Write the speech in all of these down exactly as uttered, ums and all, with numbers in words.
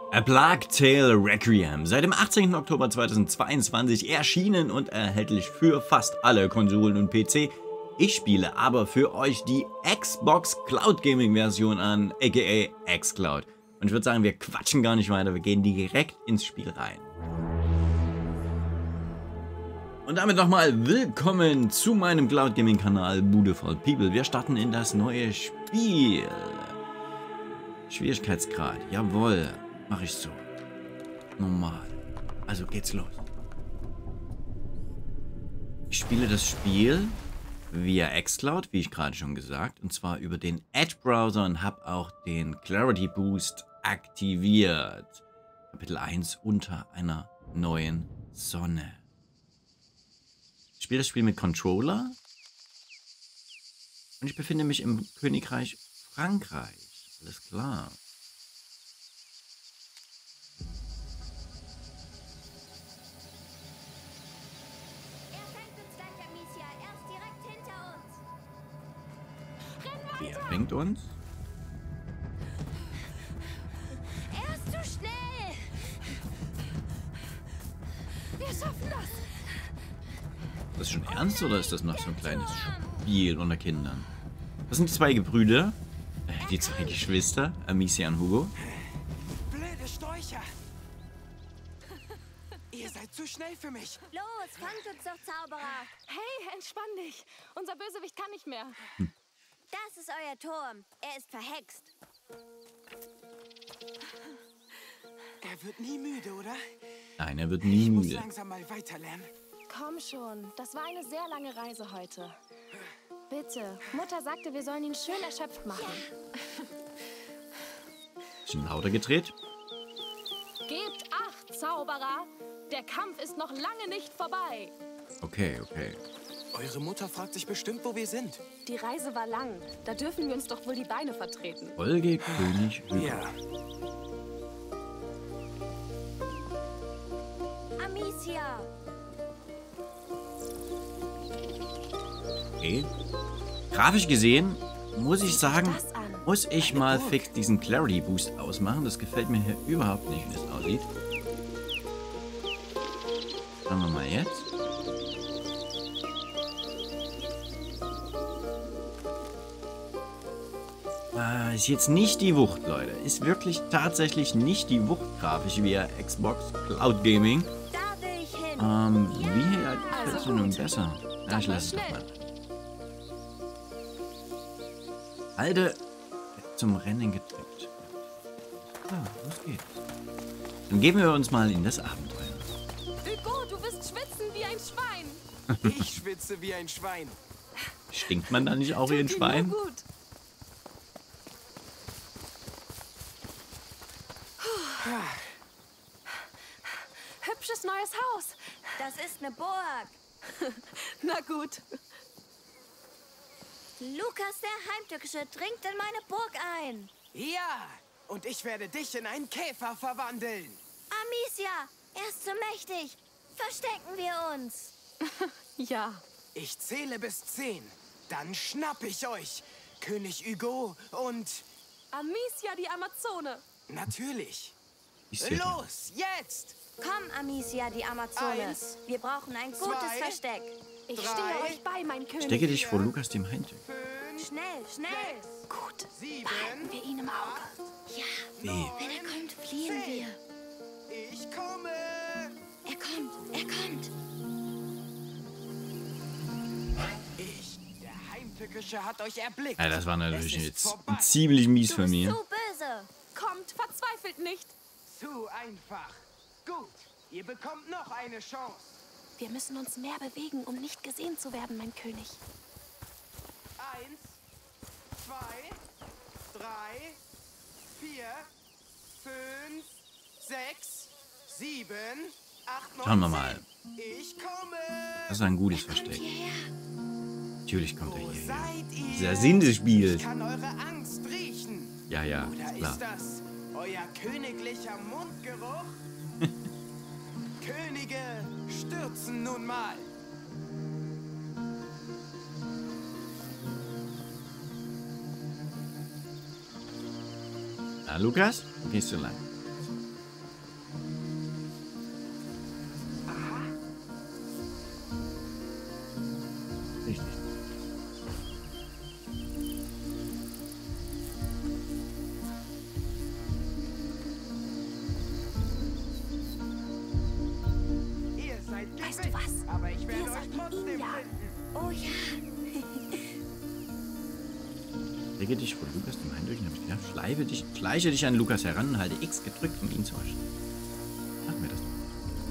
A Plague Tale Requiem, seit dem achtzehnten Oktober zweitausendzweiundzwanzig erschienen und erhältlich für fast alle Konsolen und P C. Ich spiele aber für euch die Xbox Cloud Gaming Version an, aka xCloud. Und ich würde sagen, wir quatschen gar nicht weiter, wir gehen direkt ins Spiel rein. Und damit nochmal willkommen zu meinem Cloud Gaming Kanal Bude voll People. Wir starten in das neue Spiel. Schwierigkeitsgrad, jawohl. Mach ich so. Normal. Also geht's los. Ich spiele das Spiel via xCloud, wie ich gerade schon gesagt, und zwar über den Edge-Browser und habe auch den Clarity Boost aktiviert. Kapitel eins unter einer neuen Sonne. Ich spiele das Spiel mit Controller und ich befinde mich im Königreich Frankreich. Alles klar. Wer fängt uns? Er ist zu schnell! Wir schaffen das! Das ist schon ernst oder ist das noch so ein kleines Spiel unter Kindern? Das sind die zwei Gebrüder, äh, die zwei Geschwister, Amicia und Hugo. Blöde Storcher! Ihr seid zu schnell für mich! Los, fangt uns doch, Zauberer! Hey, entspann dich! Unser Bösewicht kann nicht mehr. Hm. Das ist euer Turm. Er ist verhext. Er wird nie müde, oder? Nein, er wird nie Ich muss müde. langsam mal weiterlernen. Komm schon, das war eine sehr lange Reise heute. Bitte, Mutter sagte, wir sollen ihn schön erschöpft machen. Bisschen lauter gedreht. Gebt acht, Zauberer! Der Kampf ist noch lange nicht vorbei. Okay, okay. Eure Mutter fragt sich bestimmt, wo wir sind. Die Reise war lang. Da dürfen wir uns doch wohl die Beine vertreten. Folge König Hugo. Ja. Amicia! Okay. Grafisch gesehen, muss ich sagen, Das an. muss ich mal fix diesen Clarity Boost ausmachen. Das gefällt mir hier überhaupt nicht, wie das aussieht. Schauen wir mal jetzt. Ah, ist jetzt nicht die Wucht, Leute. Ist wirklich tatsächlich nicht die Wucht grafisch via Xbox Cloud Gaming. Da will ich hin! Ähm, wie hier Also ist es nun gut. besser? Ja, Dann ich mal lasse es doch schnell. mal. Alter, zum Rennen gedrückt. Ja, los geht's. Dann geben wir uns mal in das Abenteuer. Hugo, du wirst schwitzen wie ein Schwein. Ich schwitze wie ein Schwein. Stinkt man da nicht auch wie ein Tut dir Schwein? nur gut. Hübsches neues Haus. Das ist eine Burg. Na gut. Lukas der Heimtückische dringt in meine Burg ein. Ja! Und ich werde dich in einen Käfer verwandeln. Amicia, er ist zu mächtig. Verstecken wir uns. Ja. Ich zähle bis zehn. Dann schnapp ich euch. König Hugo und... Amicia, die Amazone. Natürlich. Ich sehe Los, jetzt! Komm, Amicia, die Amazone. Eins, Wir brauchen ein gutes zwei, Versteck. Ich Drei. stehe euch bei, mein König. Stecke dich vor Lukas dem Heimtück. Fünf, Schnell, schnell. Gut. sieben, Behalten wir ihn im Auge. Ja, Wie? wenn er kommt, fliehen wir. ich komme! Er kommt, er kommt. Ich, der Heimtückische, hat euch erblickt. Ja, das war natürlich Es ist jetzt vorbei. ziemlich mies Du von bist mir. zu böse. Kommt, verzweifelt nicht. Zu einfach. Gut, ihr bekommt noch eine Chance. Wir müssen uns mehr bewegen, um nicht gesehen zu werden, mein König. Eins, zwei, drei, vier, fünf, sechs, sieben, acht, neun, Schauen wir mal. zehn. Ich komme. Das ist ein gutes Kommt Versteck. hierher. Natürlich kommt er Wo hier. seid ihr? Dieser Sinn des Ich Spiels. kann eure Angst riechen. Ja, ja, Oder klar. ist das euer königlicher Mundgeruch? Könige stürzen nun mal. Na, Lukas, wo gehst du lang? aber ich werde Wir euch sollten ihn trotzdem jagen. finden. Oh ja. Lege dich vor Lukas dem Eindrücken, habe ich gedacht. Schleife dich, schleiche dich an Lukas heran und halte X gedrückt, um ihn zu erschrecken. Machen wir das doch.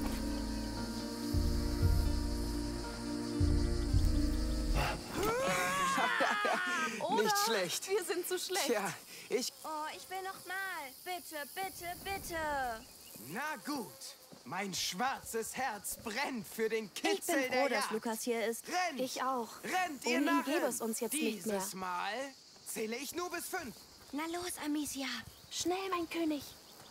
Oder Nicht schlecht. wir sind zu schlecht. Tja, ich... Oh, ich will noch mal. Bitte, bitte, bitte. Na gut. Mein schwarzes Herz brennt für den Ich bin Kitzel froh, der dass Jagd. Lukas hier ist. Rennt! Ich auch. Rennt, ihr Ohne ihn Narren! gäbe es uns jetzt nicht mehr. Dieses Mal zähle ich nur bis fünf. Na los, Amicia. Schnell, mein König.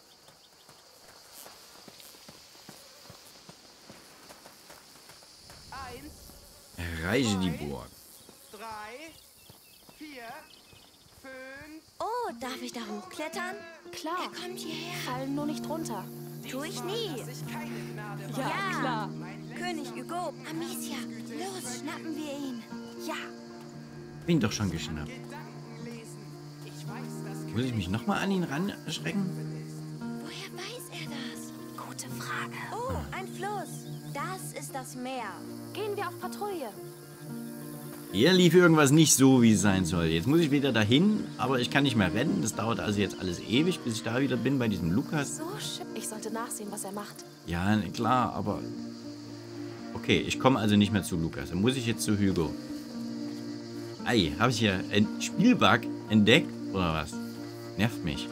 Eins, Erreiche die Burg. drei, vier, fünf... Oh, darf ich da hochklettern? Klar. Er kommt hierher. Fallen nur nicht runter. Tu ich nie. Lass ich keine Gnade Ja, walten. klar. König Hugo. Amicia, los, schnappen wir ihn. Ja. Bin doch schon geschnappt. Gedanken lesen. Ich weiß, das Muss ich mich nochmal an ihn ran erschrecken? Woher weiß er das? Gute Frage. Oh, ein Fluss. Das ist das Meer. Gehen wir auf Patrouille. Hier lief irgendwas nicht so, wie es sein soll. Jetzt muss ich wieder dahin, aber ich kann nicht mehr rennen. Das dauert also jetzt alles ewig, bis ich da wieder bin bei diesem Lukas. So schön. Ich sollte nachsehen, was er macht. Ja, ne, klar, aber... Okay, ich komme also nicht mehr zu Lukas. Dann muss ich jetzt zu Hugo. Ei, habe ich hier einen Spielbug entdeckt? Oder was? Nervt mich.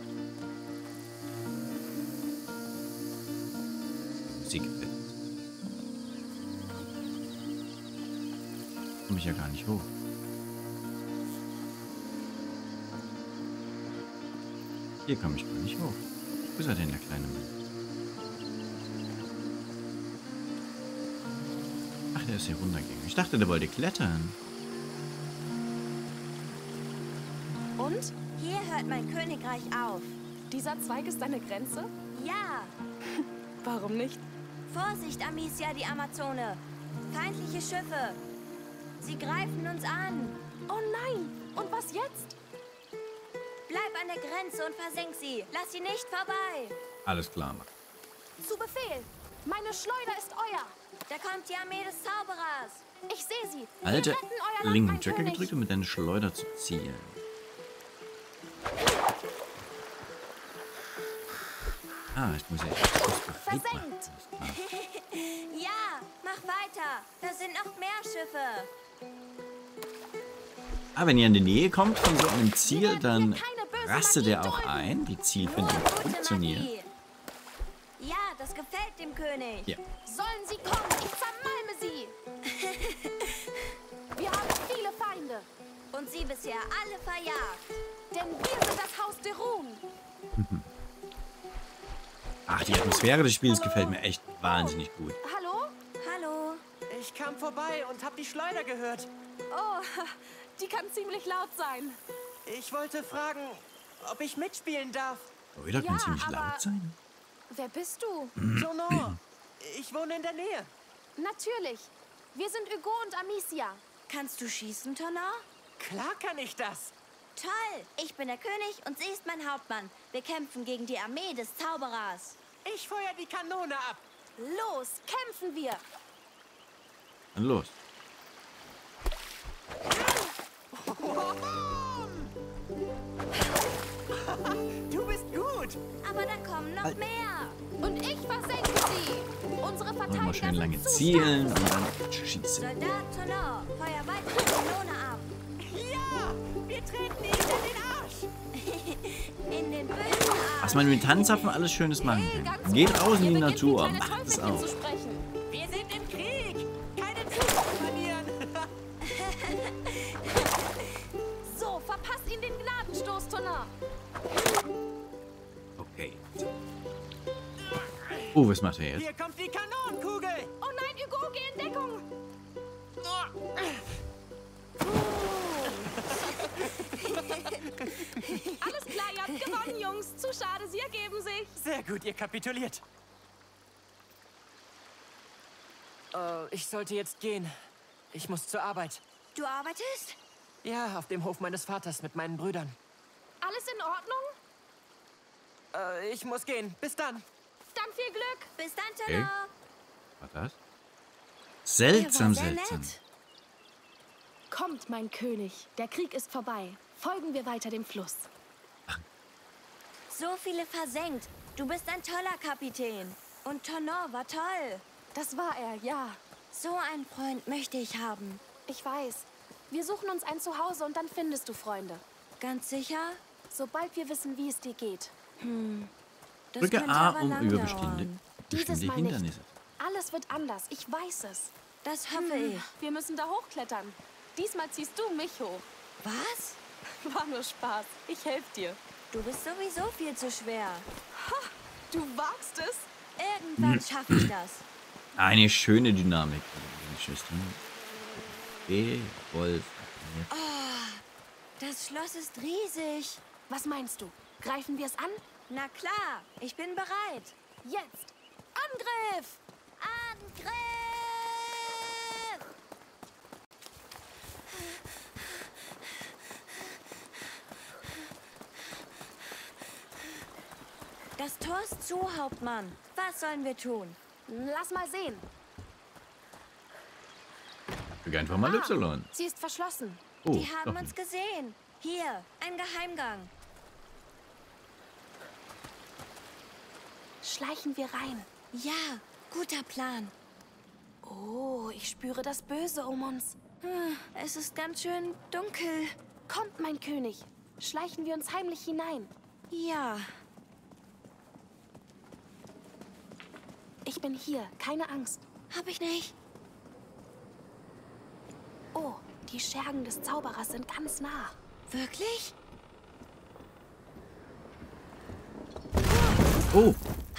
Musik bitte. Komme ich ja gar nicht hoch. Hier komme ich gar nicht hoch. Wo ist er denn, der kleine Mann? Ach, der ist hier runtergegangen. Ich dachte, der wollte klettern. Und? Hier hört mein Königreich auf. Dieser Zweig ist deine Grenze? Ja. Warum nicht? Vorsicht, Amicia, die Amazone. Feindliche Schiffe. Sie greifen uns an. Oh nein! Und was jetzt? Bleib an der Grenze und versenk sie. Lass sie nicht vorbei. Alles klar, Mann. Zu Befehl! Meine Schleuder ist euer! Da kommt die Armee des Zauberers. Ich sehe sie! Alter, Wir retten euer Land, linken mein Trigger König. gedrückt, um mit deiner Schleuder zu zielen. Ah, ich muss jetzt das befreit machen. Versenkt. Alles klar. Ja, mach weiter. Da sind noch mehr Schiffe. Ah, wenn ihr in die Nähe kommt von so einem Ziel, werden hier dann keine böse rastet Magie er auch dulden. ein. Die Nur Zielfindung gute funktioniert. Magie. Ja, das gefällt dem König. Ja. Sollen sie kommen? Ich zermalme sie! Wir haben viele Feinde, Und sie bisher alle verjagt. denn wir sind das Haus der Ruhm. Ach, die Atmosphäre des Spiels gefällt mir echt wahnsinnig gut. Hallo? Hallo. Ich kam vorbei und hab die Schleuder gehört. Oh, die kann ziemlich laut sein. Ich wollte fragen, ob ich mitspielen darf. Schleuder kann Ja, ziemlich aber- laut sein. Wer bist du? Tonor, ich wohne in der Nähe. Natürlich. Wir sind Hugo und Amicia. Kannst du schießen, Tonor? Klar kann ich das. Toll. Ich bin der König und sie ist mein Hauptmann. Wir kämpfen gegen die Armee des Zauberers. Ich feuer die Kanone ab. Los, kämpfen wir. Dann los. Du bist gut. Aber da kommen noch mehr. Und ich versenke sie. Unsere Mal Verteidiger schön lange sind zu zielen stark. und dann schießen. Soldat Tonor, feuer weiter die Kanone ab. Ja, wir treten ihnen in den Arsch. In den bösen Arsch. Was man mit Tanzapfen alles Schönes machen Hey, kann. ganz Geht ruhig. raus in Ihr die beginnt wie Natur. kleine Macht es Teufelchen auch. zu sprechen. Wir sind im Krieg. Keine Zeit zu verlieren. So, verpasst ihn den Gnadenstoß, Tonner. Okay. Oh, was macht er jetzt? Hier kommt die Kanonenkugel. Oh nein, Hugo, geh in Deckung. Alles klar, ihr habt gewonnen, Jungs. Zu schade, sie ergeben sich. Sehr gut, ihr kapituliert. Äh, ich sollte jetzt gehen. Ich muss zur Arbeit. Du arbeitest? Ja, auf dem Hof meines Vaters mit meinen Brüdern. Alles in Ordnung? Äh, ich muss gehen. Bis dann. Dann viel Glück. Bis dann, Okay. Tonor. Was das? Seltsam, Ihr war sehr seltsam. nett. Kommt, mein König. Der Krieg ist vorbei. Folgen wir weiter dem Fluss. So viele versenkt. Du bist ein toller Kapitän. Und Tonor war toll. Das war er, ja. So einen Freund möchte ich haben. Ich weiß. Wir suchen uns ein Zuhause und dann findest du Freunde. Ganz sicher? Sobald wir wissen, wie es dir geht. Das Drücke könnte A, aber um lang über dauern. bestehende, Dieses bestehende Mal Hindernisse. nicht. Alles wird anders. Ich weiß es. Das hoffe ich. Wir müssen da hochklettern. Diesmal ziehst du mich hoch. Was? War nur Spaß. Ich helfe dir. Du bist sowieso viel zu schwer. Du wagst es? Irgendwann schaffe ich das. Eine schöne Dynamik. meine Schwestern. B, Wolf. Das Schloss ist riesig. Was meinst du? Greifen wir es an? Na klar, ich bin bereit. Jetzt! Angriff! Angriff! Das Tor ist zu, Hauptmann. Was sollen wir tun? Lass mal sehen. Drück einfach mal Ah, Y. sie ist verschlossen. Oh, Die haben doch uns nicht. gesehen. Hier, ein Geheimgang. Schleichen wir rein. Ja, guter Plan. Oh, ich spüre das Böse um uns. Hm, es ist ganz schön dunkel. Kommt, mein König. Schleichen wir uns heimlich hinein. Ja, Ich bin hier, keine Angst. hab ich nicht. Oh, die Schergen des Zauberers sind ganz nah. Wirklich? Oh,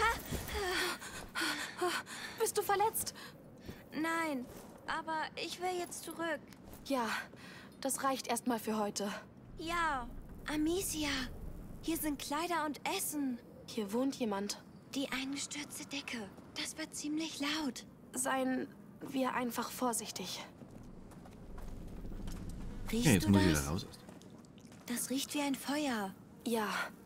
Bist du verletzt? Nein, aber ich will jetzt zurück. Ja, das reicht erstmal für heute. Ja, Amicia. Hier sind Kleider und Essen. Hier wohnt jemand. Die eingestürzte Decke. Das war ziemlich laut. Seien wir einfach vorsichtig. Riechst okay, jetzt du muss ich das? da raus. Das riecht wie ein Feuer. Ja,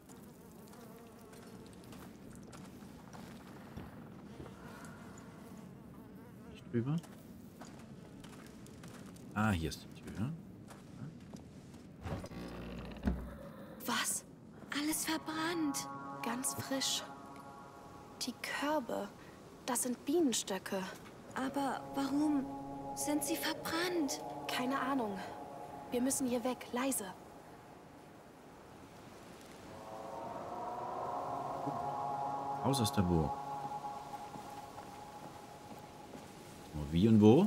Nicht drüber. Ah, hier ist die Tür. was? Alles verbrannt. Ganz frisch. Die Körbe, das sind Bienenstöcke. Aber warum sind sie verbrannt? Keine Ahnung. Wir müssen hier weg, leise. Raus aus der Burg. So, wie und wo?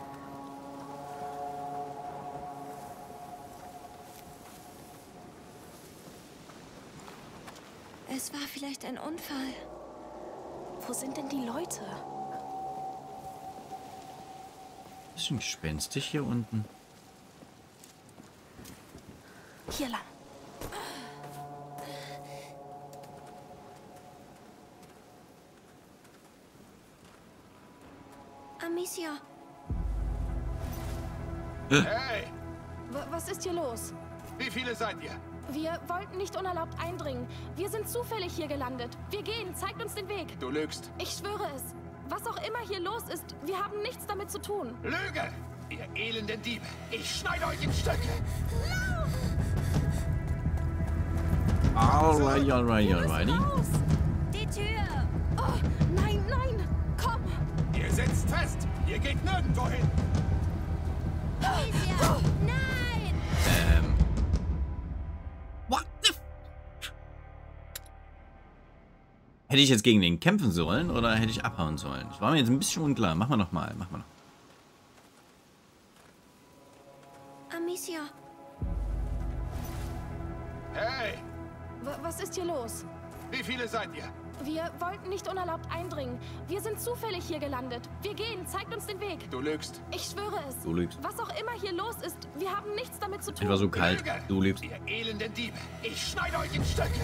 Es war vielleicht ein Unfall. Wo sind denn die Leute? Bisschen gespenstig hier unten. Hier lang. Amicia, Hey, W was ist hier los? wie viele seid ihr? Wir wollten nicht unerlaubt eindringen. Wir sind zufällig hier gelandet. Wir gehen, zeigt uns den Weg. Du lügst. Ich schwöre es. Was auch immer hier los ist, wir haben nichts damit zu tun. Lüge! Ihr elenden Diebe! Ich schneide euch in Stücke! Alright, alright, alrighty. Raus! die Tür! Oh, nein, nein! Komm! Ihr sitzt fest! Ihr geht nirgendwo hin! Amicia, nein! Ähm. What the f Hätte ich jetzt gegen den kämpfen sollen oder hätte ich abhauen sollen? Das war mir jetzt ein bisschen unklar. Machen wir nochmal. Machen wir noch. Amicia, Hey, W was ist hier los? wie viele seid ihr? Wir wollten nicht unerlaubt eindringen. Wir sind zufällig hier gelandet. Wir gehen, zeigt uns den Weg. Du lügst. Ich schwöre es. Du lügst. Was auch immer hier los ist, wir haben nichts damit zu tun. Etwa so kalt. Lüge! Du lügst. Ihr elenden Diebe! Ich schneide euch in Stücke!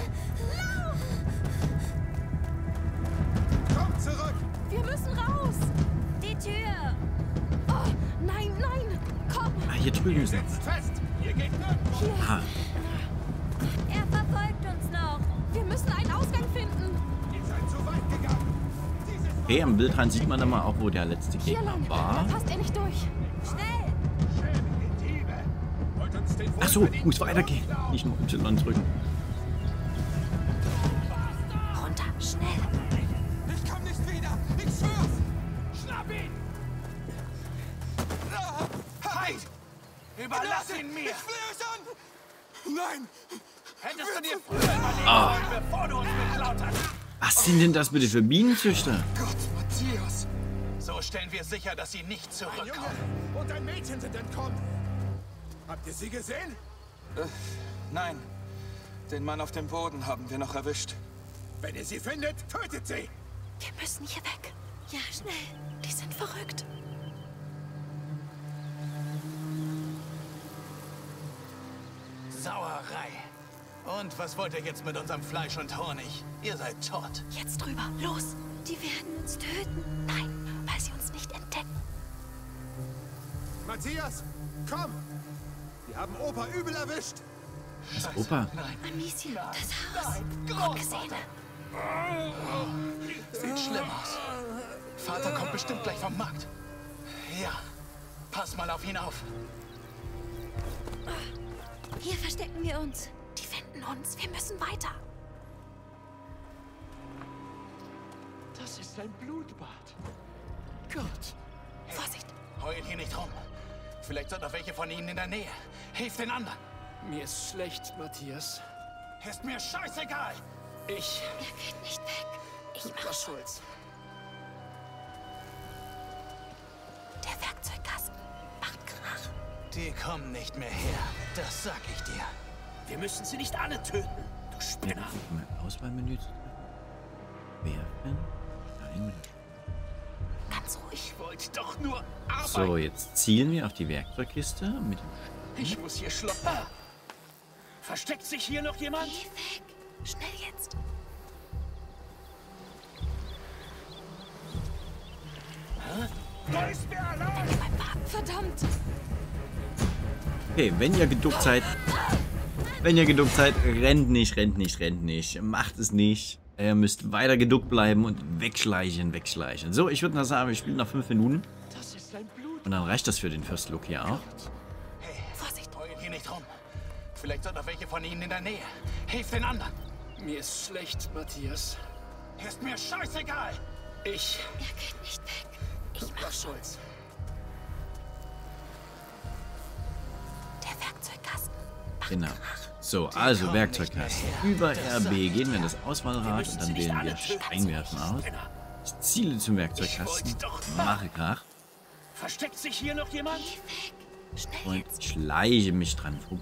Kommt zurück! Wir müssen raus! die Tür! Oh, nein, nein! Komm! Ah, hier drüben Ihr ist noch. sitzt fest! Ihr geht nirgendwo hin! Ah, Er verfolgt uns noch. Wir müssen einen Ausgang finden! Ihr seid zu weit gegangen! Dieses Okay, am Bildrand sieht man dann mal auch, wo der letzte Hier Gegner lang. Da war. passt er nicht durch. Schnell! Achso, muss weitergehen. Nicht nur Y drücken. Runter, schnell. Ich komm nicht wieder! Ich schwör's! Schnapp ihn! Halt! Überlass ihn mir! Ich flehe euch an! Nein! Hättest du dir früher überlegen sollen, bevor du uns beklaut hast. Was sind denn das bitte für Bienenzüchter? Gott, Matthias! So stellen wir sicher, dass sie nicht Ein zurückkommen. Junge und ein Mädchen sind entkommen. Habt ihr sie gesehen? Äh, nein. Den Mann auf dem Boden haben wir noch erwischt. Wenn ihr sie findet, tötet sie! Wir müssen hier weg. Ja, schnell! Die sind verrückt. Sauerei. Und was wollt ihr jetzt mit unserem Fleisch und Honig? Ihr seid tot. Jetzt drüber. Los. Die werden uns töten. Nein, weil sie uns nicht entdecken. Matthias, komm! Wir haben Opa übel erwischt! Das Opa. Amicia, das Haus. Gut gesehen. Sieht schlimm aus. Vater kommt bestimmt gleich vom Markt. Ja, pass mal auf ihn auf. Hier verstecken wir uns. Die finden uns. Wir müssen weiter. Das ist ein Blutbad. Gott. Vorsicht. Heul hier nicht rum. Vielleicht sind noch welche von ihnen in der Nähe. Hilf den anderen. Mir ist schlecht, Matthias. Ist mir scheißegal. Ich... Er geht nicht weg. Ich mach Was schon. soll's? Der Werkzeugkasten macht Krach. Die kommen nicht mehr her. Das sag ich dir. Wir müssen sie nicht alle töten, du Ja, Spinner. um im Auswahlmenü zu treffen. Werfen. Nein, mit der Ganz ruhig. Ich wollte doch nur arbeiten. So, jetzt zielen wir auf die Werkzeugkiste mit dem Ich muss hier schlossen. Ah. Versteckt sich hier noch jemand? Geh weg. Schnell jetzt. Da ist der Alarm! Beim Wagen. Verdammt! Okay, wenn ihr geduckt seid, wenn ihr geduckt seid, rennt nicht, rennt nicht, rennt nicht. Macht es nicht. Ihr müsst weiter geduckt bleiben und wegschleichen, wegschleichen. So, ich würde mal sagen, wir spielen noch fünf Minuten. Das ist ein Blut. Und dann reicht das für den First Look hier auch. Hey, Vorsicht. heul hier nicht rum. Vielleicht sind noch welche von ihnen in der Nähe. Hilf den anderen. Mir ist schlecht, Matthias. Ist mir scheißegal. Ich... Er geht nicht weg. Ich mach Was schon. soll's? Der Werkzeugkasten macht Genau. Krach. So, also Werkzeugkasten. Über R B gehen wir in das Auswahlrad und dann wählen wir Steinwerfen aus. Ich ziele zum Werkzeugkasten, mache Krach Versteckt sich hier noch jemand? Geh weg. Schnell und jetzt. schleiche mich dran vorbei.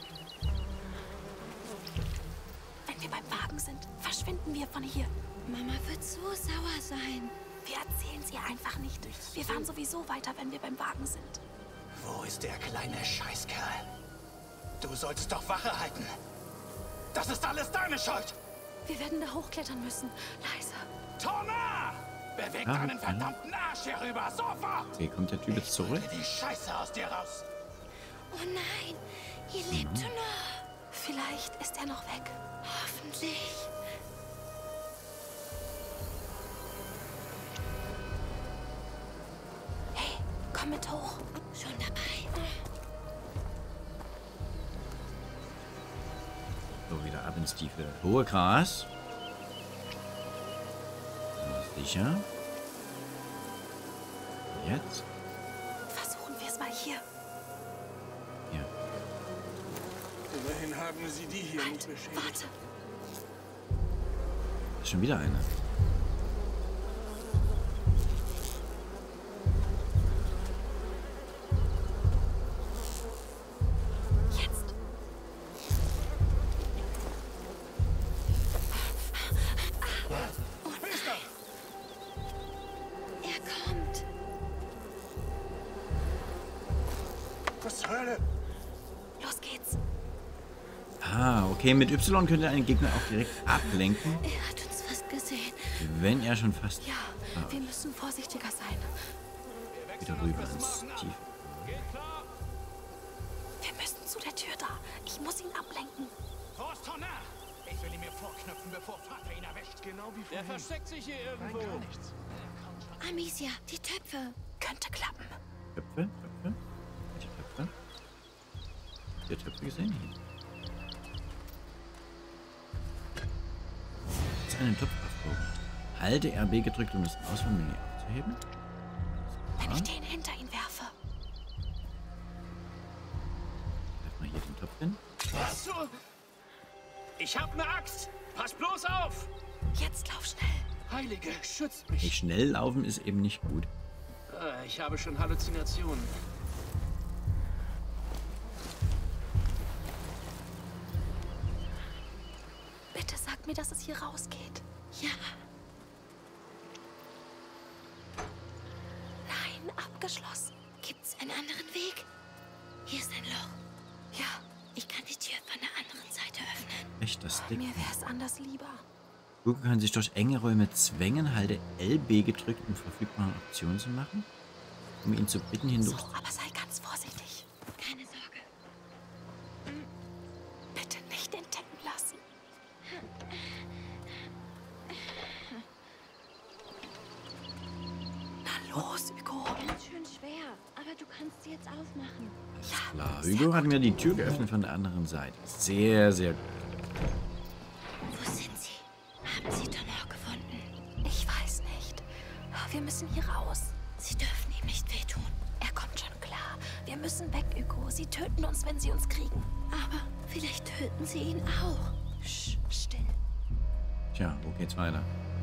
Wenn wir beim Wagen sind, verschwinden wir von hier. Mama wird so sauer sein. Wir erzählen es ihr einfach nicht. Wir fahren sowieso weiter, wenn wir beim Wagen sind. Wo ist der kleine Scheißkerl? Du sollst doch Wache halten. Das ist alles deine Schuld. Wir werden da hochklettern müssen. Leise. Torna! Beweg Ah, deinen okay. verdammten Arsch hier rüber, sofort! Okay, kommt der Typ jetzt zurück? Drücke die Scheiße aus dir raus. Oh nein, ihr lebt Mhm. noch. Vielleicht ist er noch weg. Hoffentlich. Hey, komm mit hoch. Schon dabei. So, wieder ab ins tiefe, hohe Gras. So, sicher. Jetzt? Versuchen wir es mal hier. Hier. Immerhin haben sie die hier Halt, nicht beschädigt. warte. Ist schon wieder einer. Jetzt. Er kommt. Was zur Hölle? Los geht's. Ah, okay, mit Y könnt ihr einen Gegner auch direkt ablenken, Er hat uns fast gesehen. wenn er schon fast Ja, wir müssen vorsichtiger sein. wieder rüber ins Tiefe. Wir müssen zu der Tür da. Ich muss ihn ablenken. Wo ist Torna? Ich will ihn mir vorknöpfen, bevor Vater ihn erwischt. Genau wie Der vorhin. versteckt sich hier Nein, irgendwo. gar nichts. Amicia, die Töpfe. Könnte klappen. Töpfe? Töpfe? Welche Töpfe? Habt ihr Töpfe gesehen? Das ist eine Topfaufbogen. Halte R B gedrückt, um das Auswahlmenü aufzuheben. Wenn ich den hinter ihn werfe. Werf mal hier den Topf hin. Was so? Ich hab ne Axt. Pass bloß auf. Jetzt lauf schnell. Heilige, schützt Nicht mich. schnell laufen ist eben nicht gut. Äh, Ich habe schon Halluzinationen. Bitte sag mir, dass es hier rausgeht. Ja, Nein, abgeschlossen. gibt's einen anderen Weg? Hier ist ein Loch. Ja, ich kann die Tür von der anderen Seite öffnen. Echt, das Dick. Mir wär's anders lieber. Hugo kann sich durch enge Räume zwängen, halte L B gedrückt, um verfügbare Optionen zu machen, um ihn zu bitten, hindurch. So, aber sei ganz vorsichtig. Keine Sorge. Bitte nicht entdecken lassen. Na los, Hugo. Ganz schön schwer, aber du kannst sie jetzt aufmachen. Klar, Hugo hat mir die Tür geöffnet von der anderen Seite. Sehr, sehr gut. Wo sind sie? Haben sie Tonor gefunden? Ich weiß nicht. Wir müssen hier raus. Sie dürfen ihm nicht wehtun. Er kommt schon klar. Wir müssen weg, Hugo. Sie töten uns, wenn sie uns kriegen. Aber vielleicht töten sie ihn auch. Sch, still. Tja, wo geht's weiter?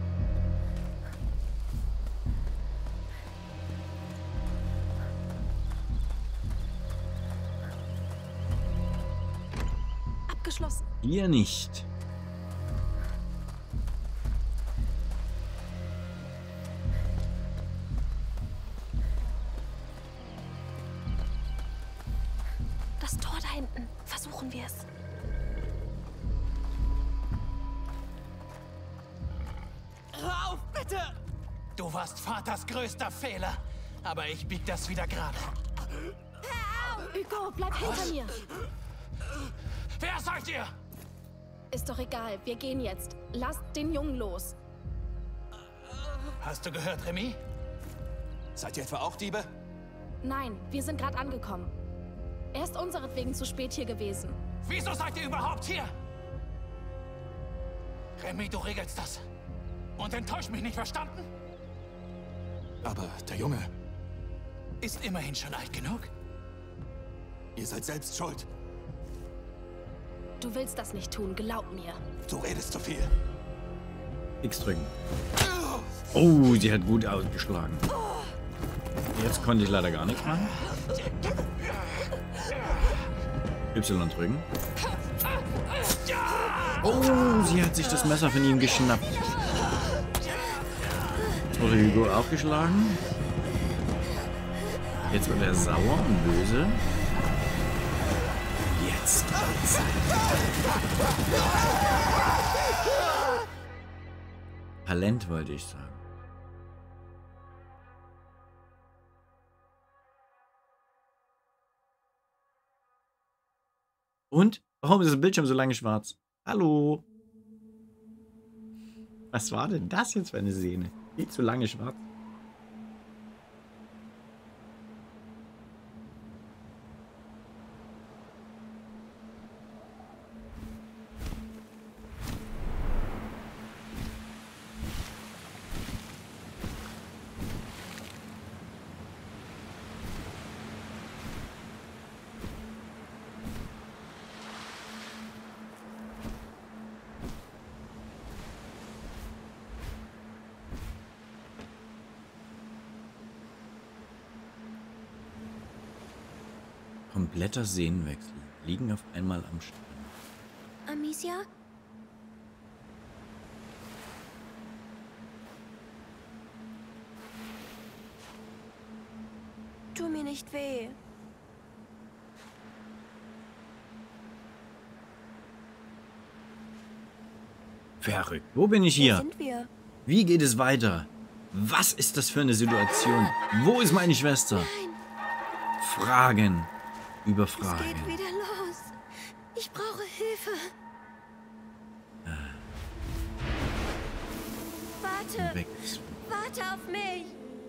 Abgeschlossen. Hier nicht. Das Tor da hinten. Versuchen wir es. Hör auf, bitte! Du warst Vaters größter Fehler. Aber ich bieg das wieder gerade. Hugo, bleib hinter mir. Wer seid ihr? Ist doch egal. Wir gehen jetzt. Lasst den Jungen los. Hast du gehört, Remy? Seid ihr etwa auch Diebe? Nein, wir sind gerade angekommen. Er ist unseretwegen zu spät hier gewesen. Wieso seid ihr überhaupt hier? Remy, du regelst das. Und enttäuscht mich nicht, verstanden? Aber der Junge, Ist immerhin schon alt genug. ihr seid selbst schuld. Du willst das nicht tun, glaub mir. Du redest zu viel. X drücken. Oh, sie hat gut ausgeschlagen. Jetzt konnte ich leider gar nichts machen. Y drücken. Oh, sie hat sich das Messer von ihm geschnappt. Jetzt wurde Hugo aufgeschlagen. Jetzt wird er sauer und böse. Jetzt kommt's. Talent wollte ich sagen. Und? Warum ist das Bildschirm so lange schwarz? Hallo? Was war denn das jetzt für eine Szene? Viel zu lange schwarz. Kompletter Szenenwechsel. Liegen auf einmal am Strand. Amicia? Tu mir nicht weh. Verrückt. Wo bin ich Wo hier? sind wir? Wie geht es weiter? Was ist das für eine Situation? Wo ist meine Schwester? Fragen über Es geht Fragen. wieder los. Ich brauche Hilfe. Warte. Weg. Warte auf mich.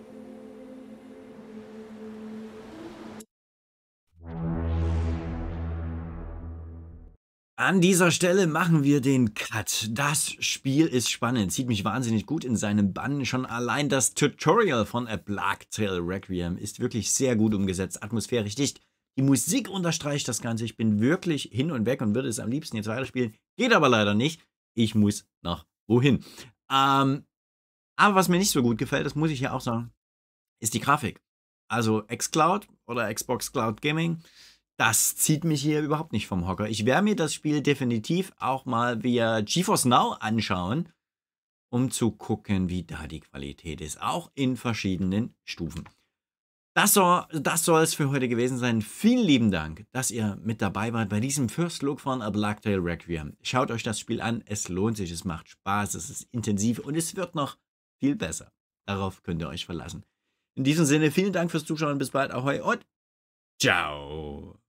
An dieser Stelle machen wir den Cut. Das Spiel ist spannend, zieht mich wahnsinnig gut in seinen Bann. Schon allein das Tutorial von A Plague Tale Requiem ist wirklich sehr gut umgesetzt, atmosphärisch dicht. Die Musik unterstreicht das Ganze. Ich bin wirklich hin und weg und würde es am liebsten jetzt weiterspielen. Geht aber leider nicht. Ich muss nach wohin. Ähm, aber was mir nicht so gut gefällt, das muss ich ja auch sagen, ist die Grafik. Also xCloud oder Xbox Cloud Gaming, das zieht mich hier überhaupt nicht vom Hocker. Ich werde mir das Spiel definitiv auch mal via GeForce Now anschauen, um zu gucken, wie da die Qualität ist. Auch in verschiedenen Stufen. Das soll das soll es für heute gewesen sein. Vielen lieben Dank, dass ihr mit dabei wart bei diesem First Look von A Plague Tale Requiem. Schaut euch das Spiel an, es lohnt sich, es macht Spaß, es ist intensiv und es wird noch viel besser. Darauf könnt ihr euch verlassen. In diesem Sinne, vielen Dank fürs Zuschauen, bis bald, ahoi und ciao.